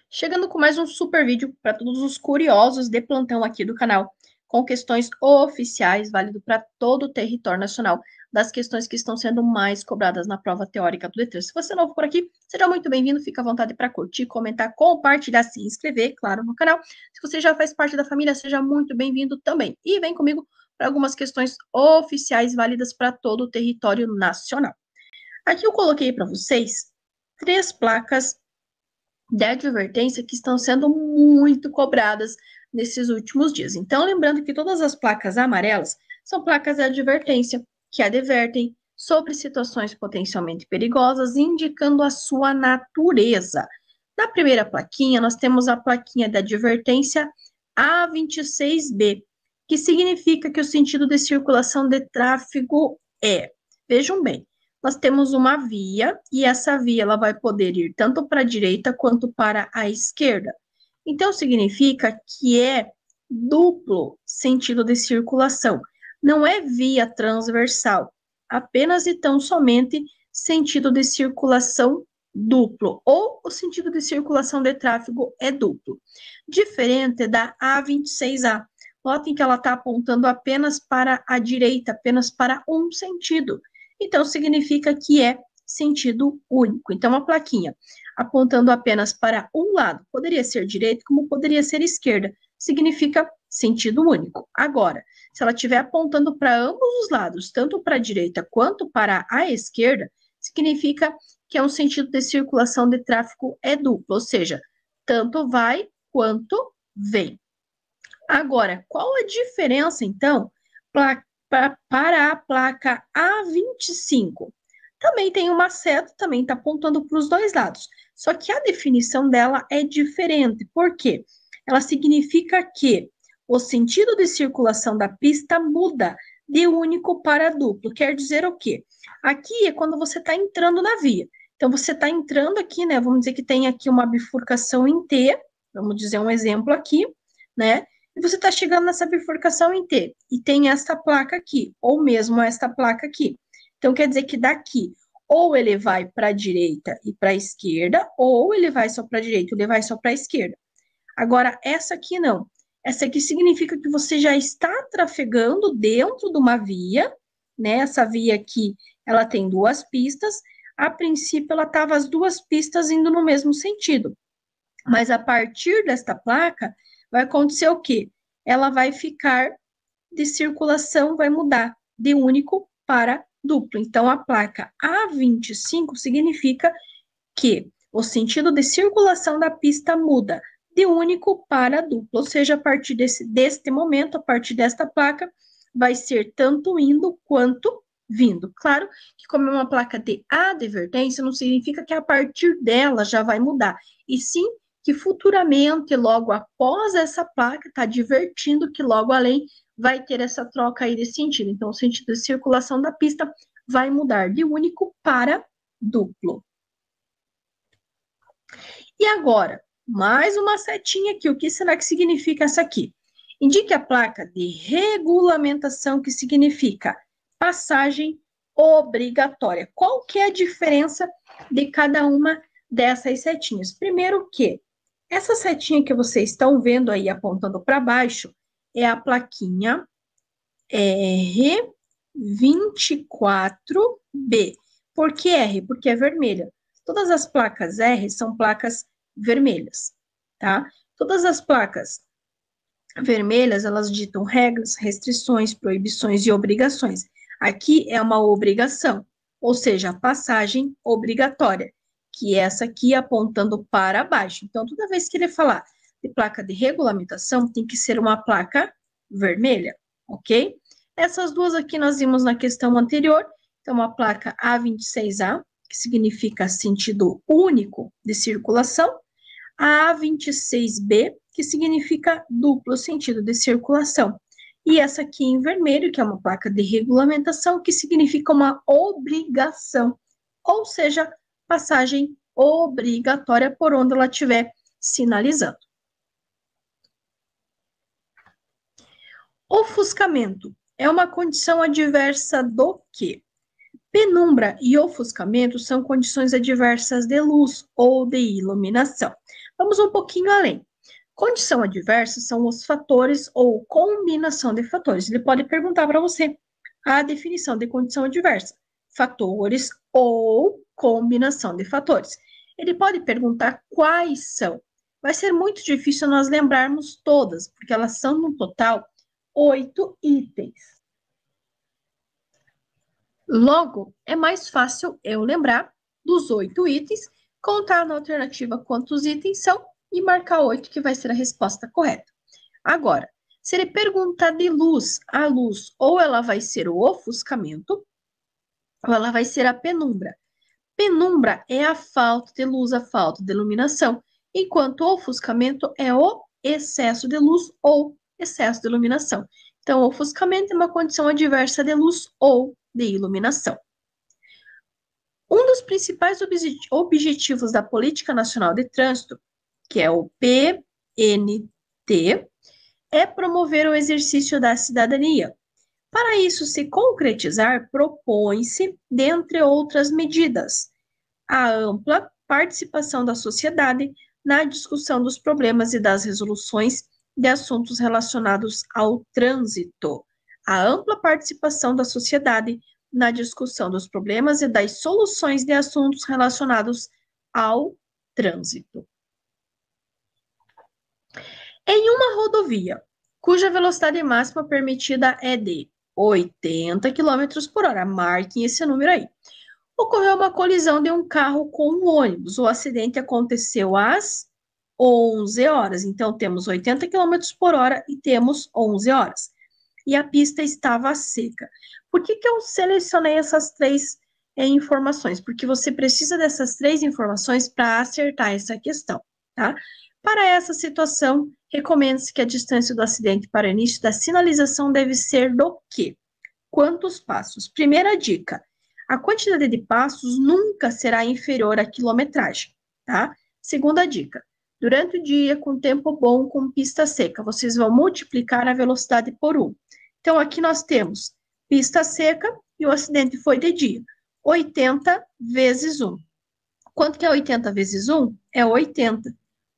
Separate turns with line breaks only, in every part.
Chegando com mais um super vídeo para todos os curiosos de plantão aqui do canal, com questões oficiais, válido para todo o território nacional, das questões que estão sendo mais cobradas na prova teórica do D3. Se você é novo por aqui, seja muito bem-vindo, fica à vontade para curtir, comentar, compartilhar, se inscrever, claro, no canal. Se você já faz parte da família, seja muito bem-vindo também. E vem comigo para algumas questões oficiais, válidas para todo o território nacional. Aqui eu coloquei para vocês 3 placas de advertência que estão sendo muito cobradas nesses últimos dias. Então, lembrando que todas as placas amarelas são placas de advertência que advertem sobre situações potencialmente perigosas, indicando a sua natureza. Na primeira plaquinha, nós temos a plaquinha de advertência A26B, que significa que o sentido de circulação de tráfego é, vejam bem, nós temos uma via, e essa via ela vai poder ir tanto para a direita quanto para a esquerda. Então, significa que é duplo sentido de circulação. Não é via transversal, apenas e tão somente sentido de circulação duplo, ou o sentido de circulação de tráfego é duplo. Diferente da A26A. Notem que ela está apontando apenas para a direita, apenas para um sentido. Então, significa que é sentido único. Então, a plaquinha apontando apenas para um lado, poderia ser direita, como poderia ser esquerda, significa sentido único. Agora, se ela estiver apontando para ambos os lados, tanto para a direita quanto para a esquerda, significa que é um sentido de circulação de tráfego é duplo, ou seja, tanto vai quanto vem. Agora, qual a diferença, então, para a placa A25? Também tem uma seta, também está apontando para os dois lados. Só que a definição dela é diferente. Por quê? Ela significa que o sentido de circulação da pista muda de único para duplo. Quer dizer o quê? Aqui é quando você está entrando na via. Então, você está entrando aqui, né? Vamos dizer que tem aqui uma bifurcação em T. Vamos dizer um exemplo aqui, né? E você está chegando nessa bifurcação em T, e tem esta placa aqui, ou mesmo esta placa aqui. Então, quer dizer que daqui, ou ele vai para a direita e para a esquerda, ou ele vai só para a direita, ou ele vai só para a esquerda. Agora, essa aqui não. Essa aqui significa que você já está trafegando dentro de uma via, né? Essa via aqui, ela tem 2 pistas. A princípio, ela estava as 2 pistas indo no mesmo sentido. Mas a partir desta placa, vai acontecer o quê? Ela vai ficar de circulação, vai mudar de único para duplo. Então, a placa A25 significa que o sentido de circulação da pista muda de único para duplo. Ou seja, a partir deste momento, a partir desta placa, vai ser tanto indo quanto vindo. Claro que como é uma placa de advertência, não significa que a partir dela já vai mudar. E sim que futuramente, logo após essa placa, está advertindo que logo além vai ter essa troca aí de sentido. Então, o sentido de circulação da pista vai mudar de único para duplo. E agora, mais uma setinha aqui. O que será que significa essa aqui? Indique a placa de regulamentação, que significa passagem obrigatória. Qual que é a diferença de cada uma dessas setinhas? Primeiro que essa setinha que vocês estão vendo aí apontando para baixo é a plaquinha R24B. Por que R? Porque é vermelha. Todas as placas R são placas vermelhas, tá? Todas as placas vermelhas, elas ditam regras, restrições, proibições e obrigações. Aqui é uma obrigação, ou seja, a passagem obrigatória, que é essa aqui apontando para baixo. Então, toda vez que ele falar de placa de regulamentação, tem que ser uma placa vermelha, ok? Essas duas aqui nós vimos na questão anterior. Então, a placa A26A, que significa sentido único de circulação, a A26B, que significa duplo sentido de circulação. E essa aqui em vermelho, que é uma placa de regulamentação, que significa uma obrigação, ou seja, passagem obrigatória por onde ela estiver sinalizando. Ofuscamento é uma condição adversa do quê? Penumbra e ofuscamento são condições adversas de luz ou de iluminação. Vamos um pouquinho além. Condição adversa são os fatores ou combinação de fatores. Ele pode perguntar para você a definição de condição adversa. Fatores ou combinação de fatores. Ele pode perguntar quais são. Vai ser muito difícil nós lembrarmos todas, porque elas são, no total, 8 itens. Logo, é mais fácil eu lembrar dos 8 itens, contar na alternativa quantos itens são e marcar 8, que vai ser a resposta correta. Agora, se ele perguntar de luz, a luz ou ela vai ser o ofuscamento, ou ela vai ser a penumbra. Penumbra é a falta de luz, a falta de iluminação, enquanto o ofuscamento é o excesso de luz ou excesso de iluminação. Então, o ofuscamento é uma condição adversa de luz ou de iluminação. Um dos principais objetivos da Política Nacional de Trânsito, que é o PNT, é promover o exercício da cidadania. Para isso se concretizar, propõe-se, dentre outras medidas, a ampla participação da sociedade na discussão dos problemas e das resoluções de assuntos relacionados ao trânsito. A ampla participação da sociedade na discussão dos problemas e das soluções de assuntos relacionados ao trânsito. Em uma rodovia, cuja velocidade máxima permitida é de 80 km por hora, marquem esse número aí. Ocorreu uma colisão de um carro com um ônibus. O acidente aconteceu às 11 horas. Então, temos 80 km por hora e temos 11 horas. E a pista estava seca. Por que eu selecionei essas três informações? Porque você precisa dessas três informações para acertar essa questão, tá? Para essa situação, recomenda-se que a distância do acidente para o início da sinalização deve ser do quê? Quantos passos? Primeira dica, a quantidade de passos nunca será inferior à quilometragem, tá? Segunda dica, durante o dia, com tempo bom, com pista seca, vocês vão multiplicar a velocidade por 1. Então, aqui nós temos pista seca e o acidente foi de dia. 80 vezes 1. Quanto que é 80 vezes 1? É 80.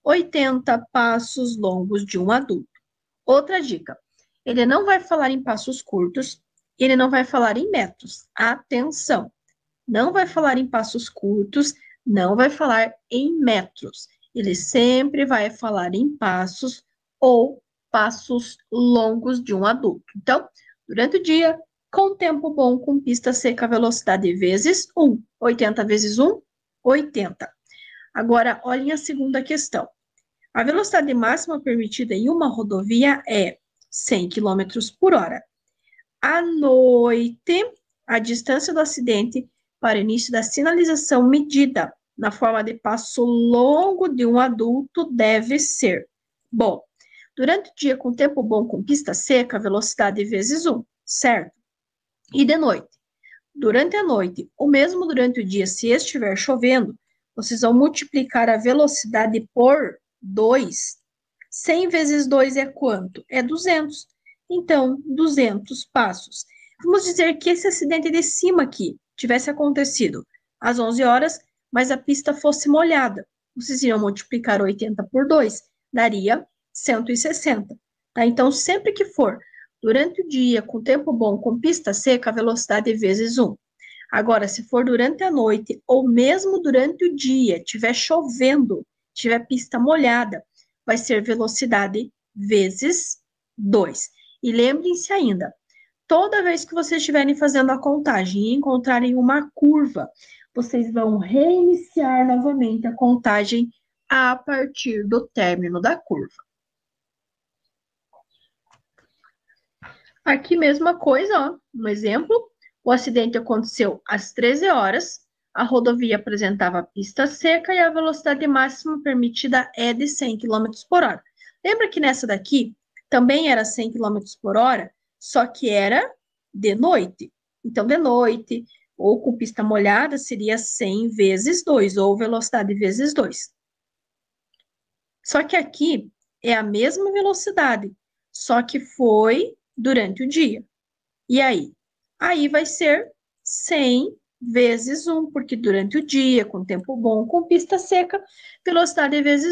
80 passos longos de um adulto. Outra dica, ele não vai falar em passos curtos, ele não vai falar em metros. Atenção, não vai falar em passos curtos, não vai falar em metros. Ele sempre vai falar em passos ou passos longos de um adulto. Então, durante o dia, com tempo bom, com pista seca, velocidade vezes 1. 80 vezes 1, 80. Agora, olhem a segunda questão. A velocidade máxima permitida em uma rodovia é 100 km por hora. À noite, a distância do acidente para o início da sinalização medida na forma de passo longo de um adulto deve ser. Bom, durante o dia com tempo bom com pista seca, velocidade vezes 1, certo? E de noite? Durante a noite, ou mesmo durante o dia, se estiver chovendo, vocês vão multiplicar a velocidade por 2. 100 vezes 2 é quanto? É 200. Então, 200 passos. Vamos dizer que esse acidente de cima aqui tivesse acontecido às 11 horas, mas a pista fosse molhada. Vocês iriam multiplicar 80 por 2, daria 160. Tá? Então, sempre que for durante o dia, com tempo bom, com pista seca, a velocidade é vezes 1. Agora, se for durante a noite ou mesmo durante o dia, estiver chovendo, tiver pista molhada, vai ser velocidade vezes 2. E lembrem-se ainda, toda vez que vocês estiverem fazendo a contagem e encontrarem uma curva, vocês vão reiniciar novamente a contagem a partir do término da curva. Aqui mesma coisa, ó, um exemplo, o acidente aconteceu às 13 horas, a rodovia apresentava pista seca e a velocidade máxima permitida é de 100 km por hora. Lembra que nessa daqui também era 100 km por hora, só que era de noite. Então, de noite, ou com pista molhada, seria 100 vezes 2, ou velocidade vezes 2. Só que aqui é a mesma velocidade, só que foi durante o dia. E aí? Aí vai ser 100 vezes 1, porque durante o dia, com tempo bom, com pista seca, velocidade é vezes 1.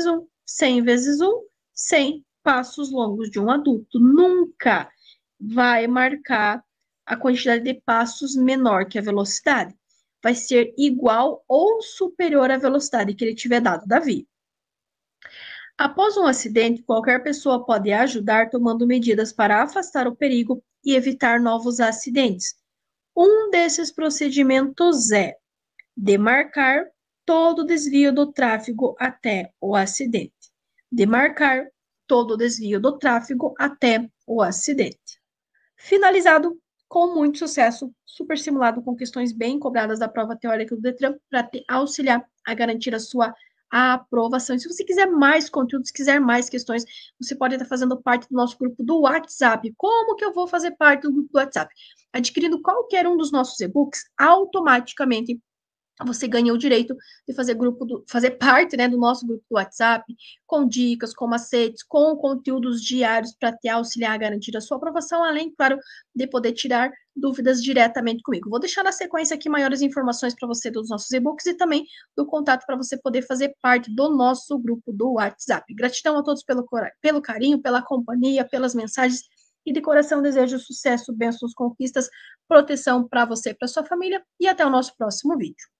100 vezes 1, 100 passos longos de um adulto. Nunca vai marcar a quantidade de passos menor que a velocidade. Vai ser igual ou superior à velocidade que ele tiver dado da via. Após um acidente, qualquer pessoa pode ajudar tomando medidas para afastar o perigo e evitar novos acidentes. Um desses procedimentos é demarcar todo o desvio do tráfego até o acidente. Demarcar todo o desvio do tráfego até o acidente. Finalizado com muito sucesso, super simulado com questões bem cobradas da prova teórica do Detran para te auxiliar a garantir a sua aprovação. E se você quiser mais conteúdo, se quiser mais questões, você pode estar fazendo parte do nosso grupo do WhatsApp. Como que eu vou fazer parte do grupo do WhatsApp? Adquirindo qualquer um dos nossos e-books, automaticamente você ganha o direito de fazer parte, né, do nosso grupo do WhatsApp, com dicas, com macetes, com conteúdos diários para te auxiliar a garantir a sua aprovação, além, claro, de poder tirar dúvidas diretamente comigo. Vou deixar na sequência aqui maiores informações para você dos nossos e-books e também do contato para você poder fazer parte do nosso grupo do WhatsApp. Gratidão a todos pelo carinho, pela companhia, pelas mensagens e de coração desejo sucesso, bênçãos, conquistas, proteção para você e para sua família e até o nosso próximo vídeo.